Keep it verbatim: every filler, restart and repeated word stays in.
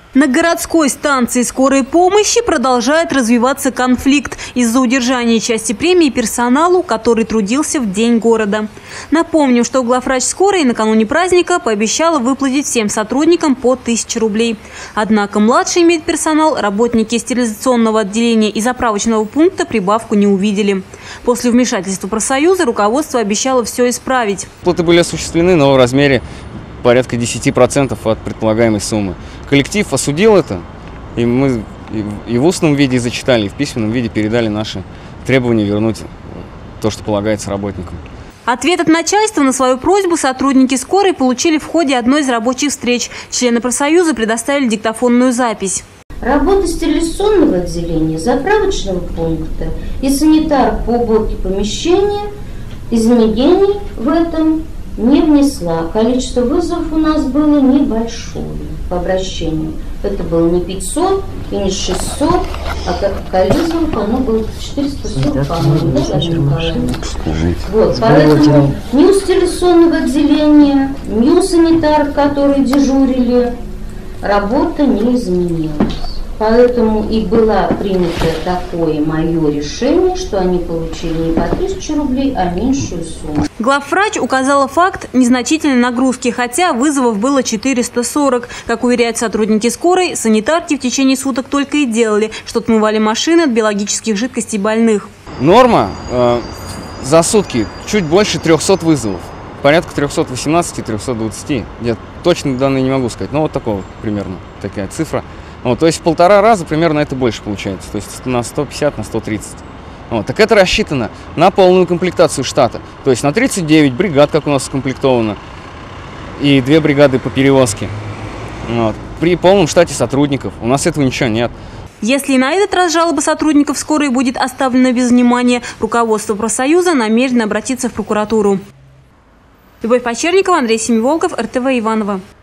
На городской станции скорой помощи продолжает развиваться конфликт из-за удержания части премии персоналу, который трудился в День города. Напомним, что главврач скорой накануне праздника пообещала выплатить всем сотрудникам по тысяче рублей. Однако младший медперсонал, работники стерилизационного отделения и заправочного пункта прибавку не увидели. После вмешательства профсоюза руководство обещало все исправить. Выплаты были осуществлены, но в размере порядка десяти процентов от предполагаемой суммы. Коллектив осудил это, и мы и в устном виде зачитали, и в письменном виде передали наши требования вернуть то, что полагается работникам. Ответ от начальства на свою просьбу сотрудники скорой получили в ходе одной из рабочих встреч. Члены профсоюза предоставили диктофонную запись. Работа стерилизационного отделения, заправочного пункта и санитар по уборке помещения изменений в этом не внесла. Количество вызовов у нас было небольшое по обращению. Это было не пятьсот и не шестьсот, а как вызовов оно было четыреста сорок, по-моему, да, Галина Николаевна? Вот, поэтому ни у стерилизационного отделения, ни у санитаров, которые дежурили, работа не изменилась. Поэтому и было принято такое мое решение, что они получили не по тысяче рублей, а меньшую сумму. Главврач указала факт незначительной нагрузки, хотя вызовов было четыреста сорок. Как уверяют сотрудники скорой, санитарки в течение суток только и делали, что отмывали машины от биологических жидкостей больных. Норма э, за сутки чуть больше трёхсот вызовов. Порядка трёхсот восемнадцати — трёхсот двадцати. Я точно данные не могу сказать, но вот такого примерно такая цифра. Вот, то есть в полтора раза примерно это больше получается, то есть на сто пятьдесят, на сто тридцать. Вот, так это рассчитано на полную комплектацию штата, то есть на тридцать девять бригад, как у нас скомплектовано, и две бригады по перевозке. Вот, при полном штате сотрудников у нас этого ничего нет. Если и на этот раз жалоба сотрудников скорой будет оставлена без внимания, руководство профсоюза намерено обратиться в прокуратуру. Любовь Почерникова, Андрей Семиволков, эр тэ вэ Иваново.